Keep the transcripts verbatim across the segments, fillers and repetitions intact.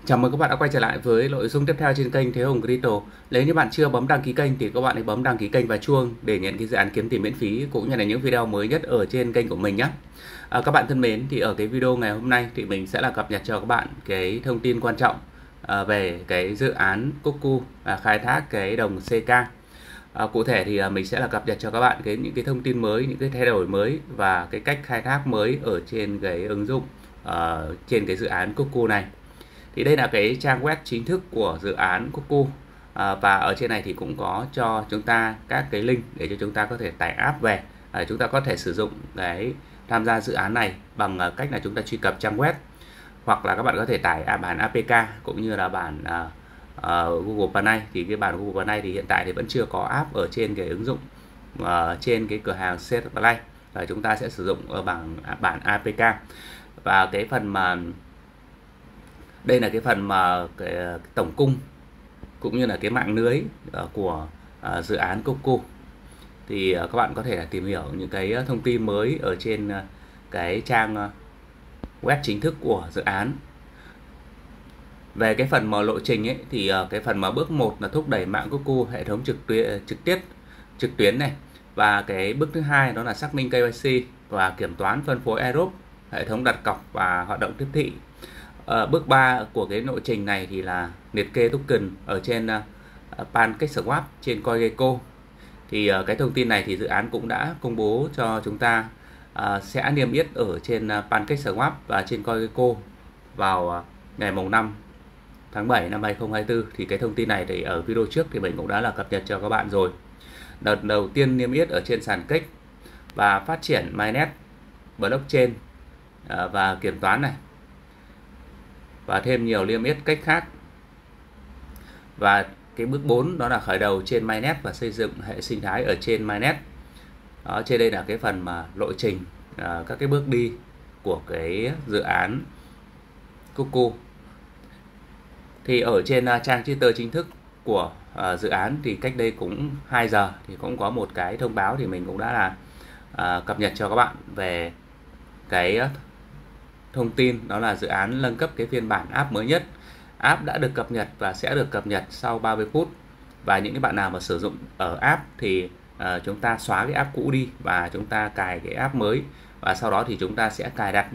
Chào mừng các bạn đã quay trở lại với nội dung tiếp theo trên kênh Thế Hùng Crypto. Nếu như bạn chưa bấm đăng ký kênh thì các bạn hãy bấm đăng ký kênh và chuông để nhận cái dự án kiếm tiền miễn phí cũng như là những video mới nhất ở trên kênh của mình nhé. À, các bạn thân mến, thì ở cái video ngày hôm nay thì mình sẽ là cập nhật cho các bạn cái thông tin quan trọng à, về cái dự án Cuckoo à, khai thác cái đồng xê ca. À, cụ thể thì à, mình sẽ là cập nhật cho các bạn cái những cái thông tin mới, những cái thay đổi mới và cái cách khai thác mới ở trên cái ứng dụng à, trên cái dự án Cuckoo này. Thì đây là cái trang web chính thức của dự án Cuckoo, à, và ở trên này thì cũng có cho chúng ta các cái link để cho chúng ta có thể tải app về. À, chúng ta có thể sử dụng cái tham gia dự án này bằng cách là chúng ta truy cập trang web, hoặc là các bạn có thể tải à, bản a pê ca cũng như là bản à, à, Google Play. Thì cái bản Google Play thì hiện tại thì vẫn chưa có app ở trên cái ứng dụng à, trên cái cửa hàng xê Play, và chúng ta sẽ sử dụng ở bản bản a pê ca. Và cái phần mà đây là cái phần mà cái, cái tổng cung cũng như là cái mạng lưới uh, của uh, dự án Cuckoo. Thì uh, các bạn có thể là tìm hiểu những cái thông tin mới ở trên uh, cái trang uh, web chính thức của dự án. Về cái phần mà lộ trình ấy thì uh, cái phần mà bước một là thúc đẩy mạng Cuckoo hệ thống trực tuyến trực tiếp trực tuyến này, và cái bước thứ hai đó là xác minh ca i xê và kiểm toán phân phối airdrop, hệ thống đặt cọc và hoạt động tiếp thị. Uh, bước ba của cái lộ trình này thì là liệt kê token ở trên uh, PancakeSwap trên CoinGecko. Thì uh, cái thông tin này thì dự án cũng đã công bố cho chúng ta uh, sẽ niêm yết ở trên uh, PancakeSwap và trên CoinGecko vào uh, ngày mùng năm tháng bảy năm hai nghìn không trăm hai mươi tư. Thì cái thông tin này thì ở video trước thì mình cũng đã là cập nhật cho các bạn rồi. Đợt đầu tiên niêm yết ở trên sàn Kex và phát triển mainnet, blockchain uh, và kiểm toán này, và thêm nhiều niêm yết cách khác. Và cái bước bốn đó là khởi đầu trên mainnet và xây dựng hệ sinh thái ở trên mainnet. Đó, trên đây là cái phần mà lộ trình à, các cái bước đi của cái dự án Cuckoo. Thì ở trên uh, trang Twitter chính thức của uh, dự án thì cách đây cũng hai giờ thì cũng có một cái thông báo, thì mình cũng đã là uh, cập nhật cho các bạn về cái uh, thông tin đó là dự án nâng cấp cái phiên bản app mới nhất. App đã được cập nhật và sẽ được cập nhật sau ba mươi phút. Và những cái bạn nào mà sử dụng ở app thì uh, chúng ta xóa cái app cũ đi và chúng ta cài cái app mới, và sau đó thì chúng ta sẽ cài đặt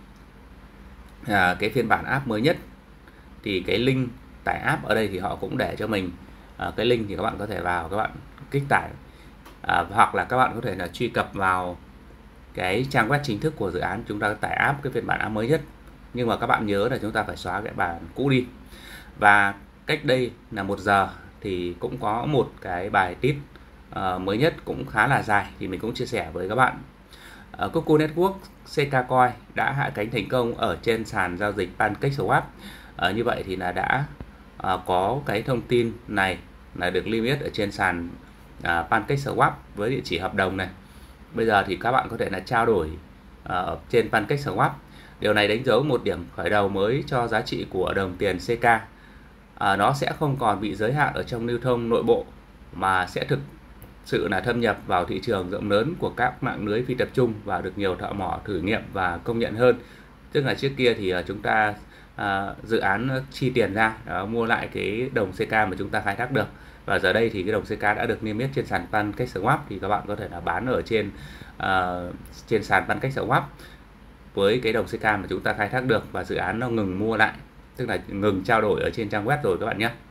uh, cái phiên bản app mới nhất. Thì cái link tải app ở đây thì họ cũng để cho mình uh, cái link, thì các bạn có thể vào, các bạn kích tải, uh, hoặc là các bạn có thể là truy cập vào cái trang web chính thức của dự án, chúng ta tải app cái phiên bản app mới nhất. Nhưng mà các bạn nhớ là chúng ta phải xóa cái bản cũ đi. Và cách đây là một giờ thì cũng có một cái bài tip uh, mới nhất cũng khá là dài, thì mình cũng chia sẻ với các bạn. uh, Cuckoo Network xê ca Coin đã hạ cánh thành công ở trên sàn giao dịch PancakeSwap. uh, Như vậy thì là đã uh, có cái thông tin này là được niêm yết ở trên sàn uh, PancakeSwap với địa chỉ hợp đồng này. Bây giờ thì các bạn có thể là trao đổi ở uh, trên PancakeSwap. Điều này đánh dấu một điểm khởi đầu mới cho giá trị của đồng tiền xê ca. À, nó sẽ không còn bị giới hạn ở trong lưu thông nội bộ, mà sẽ thực sự là thâm nhập vào thị trường rộng lớn của các mạng lưới phi tập trung và được nhiều thợ mỏ thử nghiệm và công nhận hơn. Tức là trước kia thì chúng ta à, dự án chi tiền ra đó, mua lại cái đồng xê ca mà chúng ta khai thác được, và giờ đây thì cái đồng xê ca đã được niêm yết trên sàn PancakeSwap, thì các bạn có thể là bán ở trên uh, trên sàn PancakeSwap với cái đồng xê ca mà chúng ta khai thác được, và dự án nó ngừng mua lại, tức là ngừng trao đổi ở trên trang web rồi các bạn nhé.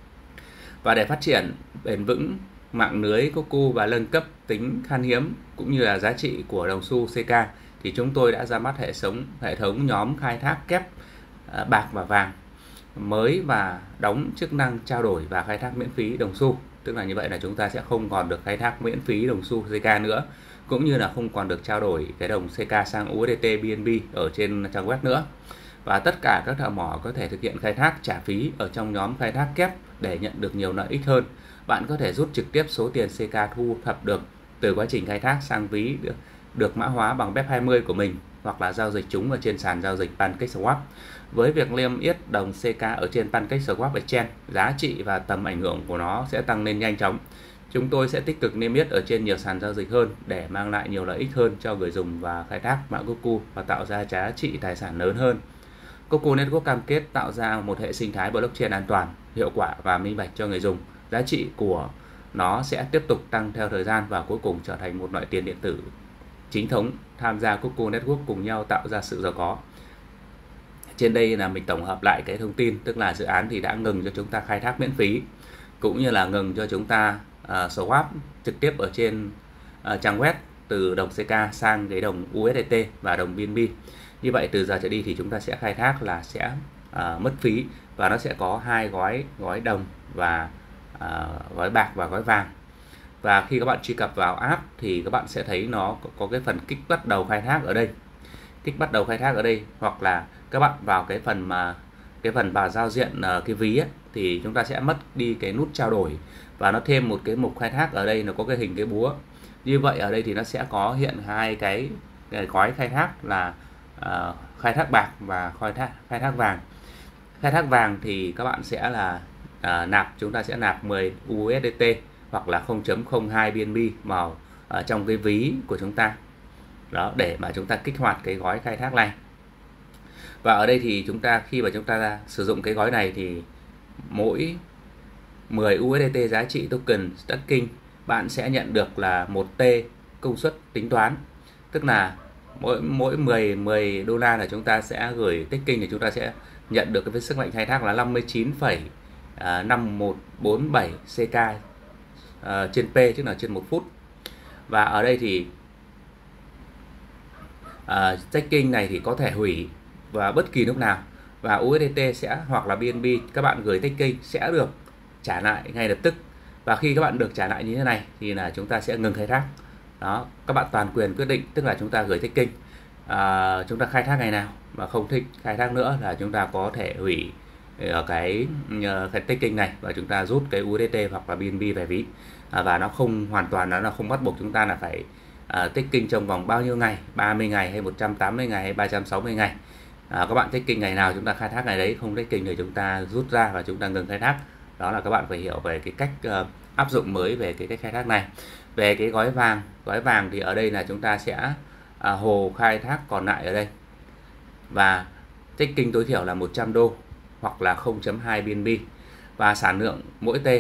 Và để phát triển bền vững mạng lưới Cuckoo và nâng cấp tính khan hiếm cũng như là giá trị của đồng xu xê ca, thì chúng tôi đã ra mắt hệ thống hệ thống nhóm khai thác kép uh, bạc và vàng mới, và đóng chức năng trao đổi và khai thác miễn phí đồng xu. Tức là như vậy là chúng ta sẽ không còn được khai thác miễn phí đồng xu xê ca nữa, cũng như là không còn được trao đổi cái đồng xê ca sang u ét đê tê bê en bê ở trên trang web nữa. Và tất cả các thợ mỏ có thể thực hiện khai thác trả phí ở trong nhóm khai thác kép để nhận được nhiều lợi ích hơn. Bạn có thể rút trực tiếp số tiền xê ca thu thập được từ quá trình khai thác sang ví được, được mã hóa bằng bép hai mươi của mình, hoặc là giao dịch chúng ở trên sàn giao dịch PancakeSwap. Với việc niêm yết đồng xê ca ở trên PancakeSwap Exchange, giá trị và tầm ảnh hưởng của nó sẽ tăng lên nhanh chóng. Chúng tôi sẽ tích cực niêm yết ở trên nhiều sàn giao dịch hơn để mang lại nhiều lợi ích hơn cho người dùng và khai thác mã Cuckoo và tạo ra giá trị tài sản lớn hơn. Coco Network cam kết tạo ra một hệ sinh thái blockchain an toàn, hiệu quả và minh bạch cho người dùng. Giá trị của nó sẽ tiếp tục tăng theo thời gian và cuối cùng trở thành một loại tiền điện tử chính thống. Tham gia Coco Network cùng nhau tạo ra sự giàu có. Trên đây là mình tổng hợp lại cái thông tin, tức là dự án thì đã ngừng cho chúng ta khai thác miễn phí, cũng như là ngừng cho chúng ta uh, swap trực tiếp ở trên uh, trang web từ đồng xê ca sang cái đồng u ét đê tê và đồng bê en bê. Như vậy từ giờ trở đi thì chúng ta sẽ khai thác là sẽ uh, mất phí, và nó sẽ có hai gói gói đồng và uh, gói bạc và gói vàng. Và khi các bạn truy cập vào app thì các bạn sẽ thấy nó có, có cái phần kích bắt đầu khai thác ở đây. Kích bắt đầu khai thác ở đây, hoặc là các bạn vào cái phần mà cái phần vào giao diện uh, cái ví ấy, thì chúng ta sẽ mất đi cái nút trao đổi và nó thêm một cái mục khai thác ở đây, nó có cái hình cái búa. Như vậy ở đây thì nó sẽ có hiện hai cái, cái gói khai thác là uh, khai thác bạc và khai thác khai thác vàng. Khai thác vàng thì các bạn sẽ là uh, nạp chúng ta sẽ nạp mười u ét đê tê hoặc là không phẩy không hai bê en bê vào uh, trong cái ví của chúng ta. Đó, để mà chúng ta kích hoạt cái gói khai thác này. Và ở đây thì chúng ta khi mà chúng ta sử dụng cái gói này thì mỗi mười u ét đê tê giá trị token staking bạn sẽ nhận được là một T công suất tính toán. Tức là mỗi mỗi mười mười đô la là chúng ta sẽ gửi staking thì chúng ta sẽ nhận được cái sức mạnh khai thác là năm mươi chín phẩy năm một bốn bảy xê ca uh, trên P, tức là trên một phút. Và ở đây thì uh, staking này thì có thể hủy và bất kỳ lúc nào, và u ét đê tê sẽ hoặc là bê en bê các bạn gửi staking sẽ được trả lại ngay lập tức. Và khi các bạn được trả lại như thế này thì là chúng ta sẽ ngừng khai thác. Đó, các bạn toàn quyền quyết định, tức là chúng ta gửi staking, à, chúng ta khai thác ngày nào mà không thích khai thác nữa là chúng ta có thể hủy ở cái cái staking này và chúng ta rút cái u ét đê tê hoặc là bê en bê về ví. À, và nó không hoàn toàn nó không bắt buộc chúng ta là phải uh, staking trong vòng bao nhiêu ngày, ba mươi ngày hay một trăm tám mươi ngày hay ba trăm sáu mươi ngày. À, các bạn staking ngày nào chúng ta khai thác ngày đấy, không staking thì chúng ta rút ra và chúng ta ngừng khai thác. Đó là các bạn phải hiểu về cái cách uh, áp dụng mới về cái cách khai thác này. Về cái gói vàng, gói vàng thì ở đây là chúng ta sẽ uh, hồ khai thác còn lại ở đây. Và staking tối thiểu là một trăm đô hoặc là không phẩy hai bê en bê. Và sản lượng mỗi T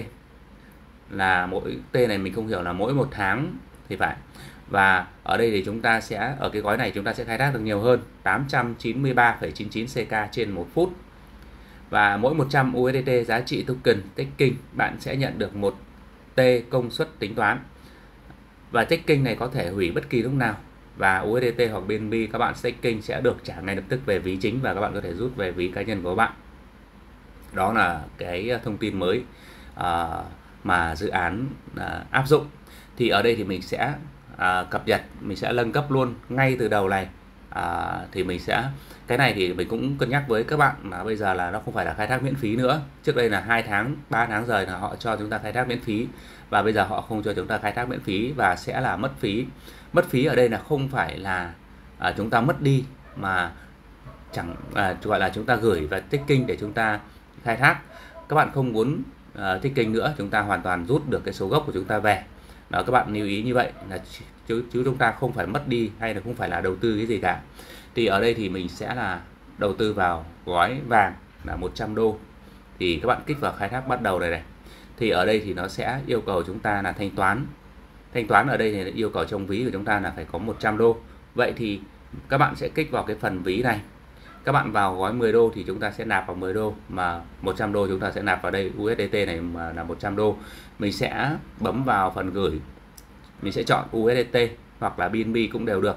là mỗi T này mình không hiểu là mỗi một tháng thì phải. Và ở đây thì chúng ta sẽ ở cái gói này chúng ta sẽ khai thác được nhiều hơn, tám trăm chín mươi ba phẩy chín chín xê ca trên một phút. Và mỗi một trăm u ét đê tê giá trị token staking bạn sẽ nhận được một T công suất tính toán. Và staking này có thể hủy bất kỳ lúc nào, và u ét đê tê hoặc bê en bê các bạn staking sẽ được trả ngay lập tức về ví chính và các bạn có thể rút về ví cá nhân của các bạn. Đó là cái thông tin mới uh, mà dự án uh, áp dụng. Thì ở đây thì mình sẽ uh, cập nhật, mình sẽ nâng cấp luôn ngay từ đầu này. Uh, thì mình sẽ cái này thì mình cũng cân nhắc với các bạn là bây giờ là nó không phải là khai thác miễn phí nữa. Trước đây là hai tháng, ba tháng rồi là họ cho chúng ta khai thác miễn phí, và bây giờ họ không cho chúng ta khai thác miễn phí và sẽ là mất phí. Mất phí ở đây là không phải là uh, chúng ta mất đi, mà chẳng uh, gọi là chúng ta gửi và staking để chúng ta khai thác. Các bạn không muốn uh, staking nữa, chúng ta hoàn toàn rút được cái số gốc của chúng ta về. Đó, các bạn lưu ý như vậy là chứ, chứ chúng ta không phải mất đi hay là không phải là đầu tư cái gì cả. Thì ở đây thì mình sẽ là đầu tư vào gói vàng là một trăm đô. Thì các bạn kích vào khai thác bắt đầu này này. Thì ở đây thì nó sẽ yêu cầu chúng ta là thanh toán. Thanh toán ở đây thì yêu cầu trong ví của chúng ta là phải có một trăm đô. Vậy thì các bạn sẽ kích vào cái phần ví này. Các bạn vào gói mười đô thì chúng ta sẽ nạp vào mười đô, mà một trăm đô chúng ta sẽ nạp vào đây u ét đê tê này mà là một trăm đô. Mình sẽ bấm vào phần gửi. Mình sẽ chọn u ét đê tê hoặc là bê en bê cũng đều được.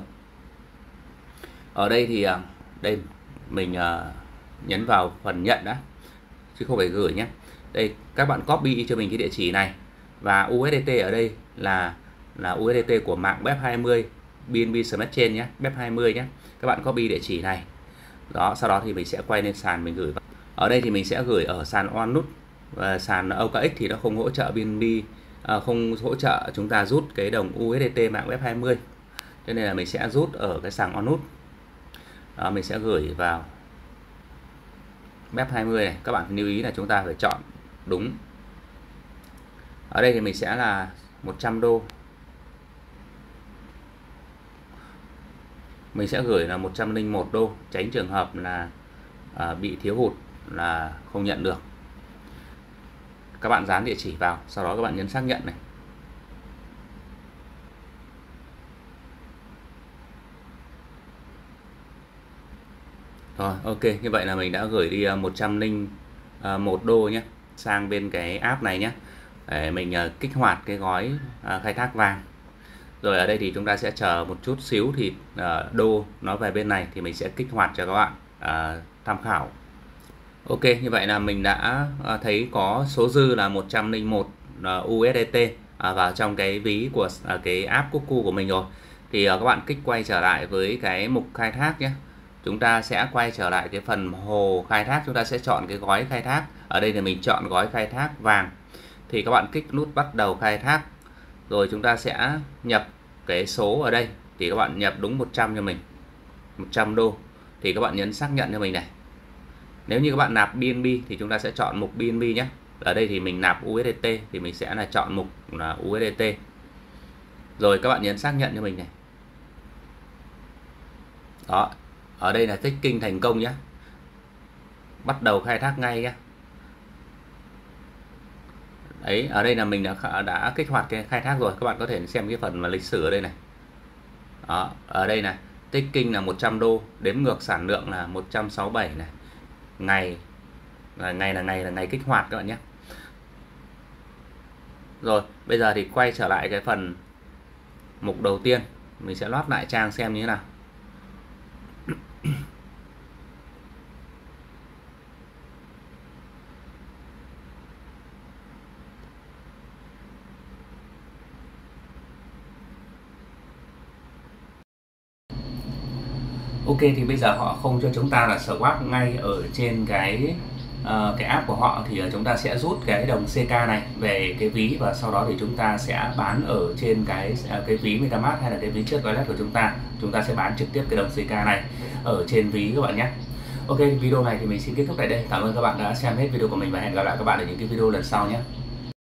Ở đây thì đây mình uh, nhấn vào phần nhận đã, chứ không phải gửi nhé. Đây các bạn copy cho mình cái địa chỉ này, và u ét đê tê ở đây là là u ét đê tê của mạng bê e pê hai mươi bê en bê Smart Chain nhé, bê e pê hai mươi nhé. Các bạn copy địa chỉ này. Đó, sau đó thì mình sẽ quay lên sàn mình gửi vào. Ở đây thì mình sẽ gửi ở sàn Onut, và sàn o ca ích thì nó không hỗ trợ bê en bê, à, không hỗ trợ chúng ta rút cái đồng u ét đê tê mạng bê e pê hai mươi. Cho nên là mình sẽ rút ở cái sàn Onut. Đó, mình sẽ gửi vào bê e pê hai mươi này. Các bạn lưu ý là chúng ta phải chọn đúng. Ở đây thì mình sẽ là một trăm đô. Mình sẽ gửi là một trăm lẻ một đô, tránh trường hợp là à, bị thiếu hụt là không nhận được. Các bạn dán địa chỉ vào, sau đó các bạn nhấn xác nhận này. Rồi, ok, như vậy là mình đã gửi đi một trăm lẻ một đô nhé sang bên cái app này nhé, để mình kích hoạt cái gói khai thác vàng. Rồi ở đây thì chúng ta sẽ chờ một chút xíu thì đô nó về bên này thì mình sẽ kích hoạt cho các bạn à, tham khảo. Ok, như vậy là mình đã thấy có số dư là một trăm lẻ một u ét đê tê vào trong cái ví của cái app Kuku của mình rồi. Thì các bạn kích quay trở lại với cái mục khai thác nhé. Chúng ta sẽ quay trở lại cái phần hồ khai thác, chúng ta sẽ chọn cái gói khai thác. Ở đây thì mình chọn gói khai thác vàng. Thì các bạn kích nút bắt đầu khai thác. Rồi chúng ta sẽ nhập cái số ở đây. Thì các bạn nhập đúng một trăm cho mình, một trăm đô. Thì các bạn nhấn xác nhận cho mình này. Nếu như các bạn nạp bê en bê thì chúng ta sẽ chọn mục bê en bê nhé. Ở đây thì mình nạp u ét đê tê thì mình sẽ là chọn mục là u ét đê tê. Rồi các bạn nhấn xác nhận cho mình này. Đó, ở đây là staking thành công nhé. Bắt đầu khai thác ngay nhé. Đấy, ở đây là mình đã đã kích hoạt cái khai thác rồi. Các bạn có thể xem cái phần mà lịch sử ở đây này. Đó, ở đây này, staking là một trăm đô, đếm ngược sản lượng là một trăm sáu mươi bảy này. Ngày là ngày là ngày là ngày kích hoạt các bạn nhé. Rồi, bây giờ thì quay trở lại cái phần mục đầu tiên, mình sẽ loát lại trang xem như thế nào. Ok, thì bây giờ họ không cho chúng ta là swap ngay ở trên cái uh, cái app của họ, thì chúng ta sẽ rút cái đồng xê ca này về cái ví và sau đó thì chúng ta sẽ bán ở trên cái cái ví MetaMask hay là cái ví trước wallet của chúng ta. Chúng ta sẽ bán trực tiếp cái đồng xê ca này ở trên ví các bạn nhé. Ok, video này thì mình xin kết thúc tại đây. Cảm ơn các bạn đã xem hết video của mình và hẹn gặp lại các bạn ở những cái video lần sau nhé.